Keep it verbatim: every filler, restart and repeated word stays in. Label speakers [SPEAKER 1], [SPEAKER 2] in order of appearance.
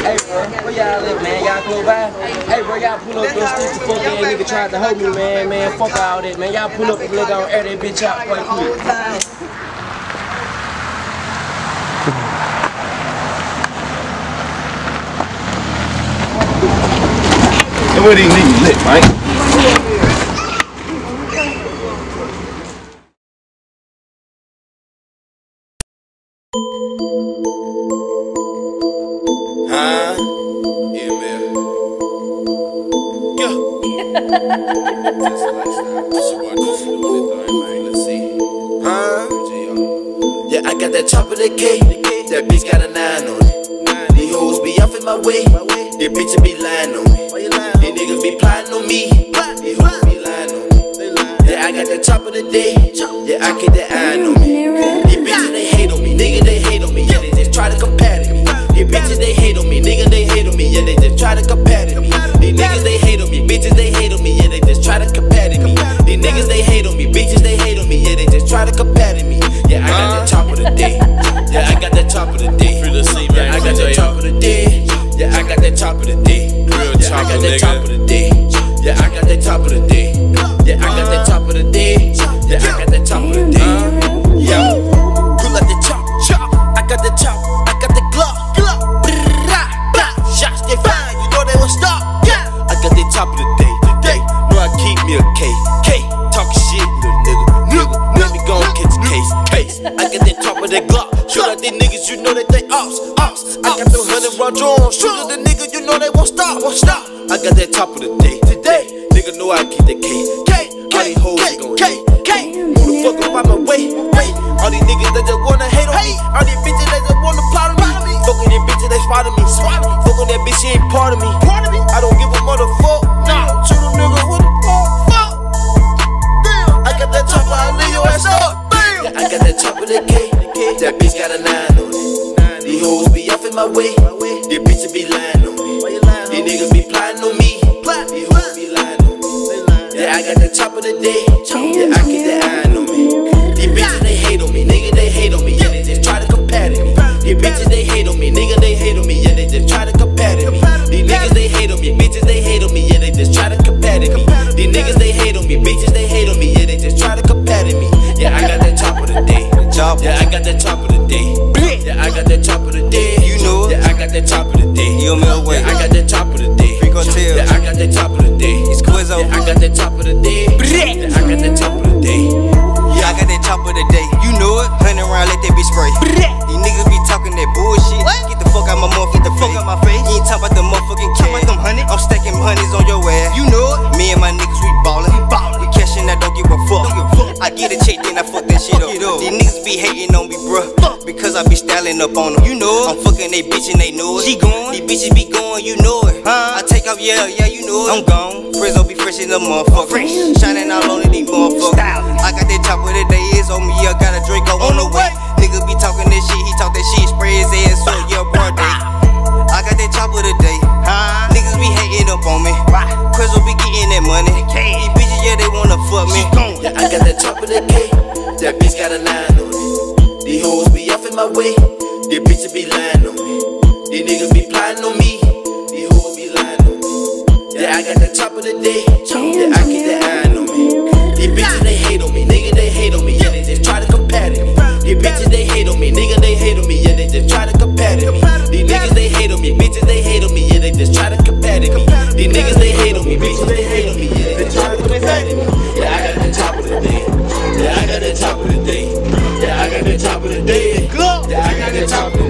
[SPEAKER 1] Hey, bro, where y'all at, man? Y'all close by? Hey, bro, y'all pull up those sticks to fuck that nigga tried to hold me, man. Man, fuck all that, man. Y'all pull up and look on air that bitch out quite quick.
[SPEAKER 2] And where these niggas lit, Mike?
[SPEAKER 3] Huh? Yeah, man. Yo. Let's see. Huh? Yeah, I got that top of the cake. That bitch got a nine on it. These hoes be off in my way. These bitches be lying on me. These niggas be plotting on me. These hoes be lying on me. Yeah, I got that top of the day. Yeah, I keep that eye on me. These bitches they hate on me. Nigga they hate on me. Yeah, they just try to compare to me. These bitches they hate on me. Nigga they hate on me. Yeah, they just try to compare to me. These niggas they hate on me. Bitches they hate on me. Yeah, they just try to compare to me. These niggas they hate on me. Bitches they hate on me. Yeah, they just try to compare to me. Yeah, I got that top of the day. Yeah, I got that top of the day. Yeah, I got that top of the day. Yeah, I got that top of the day. Yeah, I got that top of the day. Yeah, I got that top of the day. Yeah, I got that top of the day. Yeah, I got that top of the day. Yeah, pull up the chop, chop. I got the chop, I got the glove, glove. Shots they fire, you know they won't stop. Yeah, I got the top of the day, the day. Know I keep me a K, K. Talking shit, little nigga, nigga. Let me go and catch a case, case. I got the top of the Glock. Shoot at these niggas, you know that they ops, ops. I got the hundred round drone. Shoot at the niggas, you know they won't stop, won't stop. I got that top of the day, today. Nigga know I keep the K, K. All these hoes they gon' K, K. Move the fuck up out my way, way. All these niggas that just wanna hate on me. All these bitches that just wanna plot on me. Fuckin' these bitches they spotted me, spotted me. Fuckin' that bitch, she ain't part of me, part of me. I don't give a motherfucker. Nah, shoot a nigga with a fuck, fuck. Damn, I got that top, I'll leave your ass up. Yeah, I got that top of the K. That bitch got a nine on it. These hoes be off in my way. These bitches be lying on me. These niggas be plotting on me. These hoes be lying on me. Yeah, I got the top of the day. Yeah, I keep that eye on me. These bitches they hate on me. Nigga they hate on me. Yeah, they just try to compare to me. These bitches they hate on me. Nigga they hate on me. Yeah, they just try to compare to me. These niggas they hate on me. Bitches they hate on me. Yeah, they just try to compare to me. These niggas they hate on me. Bitches they hate on me. Yeah, they just try to compare to me. Yeah, I got that top of the day. Yeah, I got that top of the day. Yeah, I got that top of the day. You know it. Yeah, I got that top of the day. You know me away. Yeah, I got that top of the day. Yeah, I got that top of the day. It's Quezzo. Yeah, I got that top of the day. Yeah, I got that top of the day.
[SPEAKER 4] Yeah, I got that top of the day. You know it. Hundred round, let that bitch spray. These niggas be talking that bullshit. Get the fuck out my motherfucking Get the fuck out my face. You ain't talking about the motherfucking cash. Them honey. I'm stacking honeys on your ass. You know it. Me and my niggas, we ballin'. We ballin'. We cashin' that, don't give a fuck. Don't give a fuck. I get a check, then I fuck that shit up. These niggas be hating on me, bruh. Because I be styling up on them. You know it. I'm fucking they bitch and they know it. She going. These bitches be going, you know it. Huh? I take off, yeah, yeah, you know it. I'm gone. Quezzo be fresh in the motherfucker. Fresh. Shining all on these motherfuckers. I got that top of the day, it's on me. I got a Draco on the way. Niggas be talking that shit, he talk that shit, spray his ass up, yeah, birthday. I got that top of the day. Huh? Niggas be hating up on me. Quezzo be getting that money. These bitches, yeah, they wanna fuck me.
[SPEAKER 3] Yeah, I got that top of the K. That bitch got a nine on it. These hoes be off in my way. These bitches be lying on me. These niggas be plotting on me. These hoes be lying on me. Yeah, I got the top of the day. Yeah, I keep that eye on me. These bitches they hate on me. Nigga they hate on me. Yeah, they just try to compare to me. These bitches they hate on me. Nigga they hate on me. Yeah, they just try to compare to me. These niggas they hate on me. Bitches they hate on me. Yeah, they just try to compare to me. These niggas they hate on me. Bitches they hate on me. Yeah, they just try to compare to me. Yeah, I got the top of the day. Yeah, I got the top of the day. Yeah, I got the top of the day. Yeah, I got the top of the day.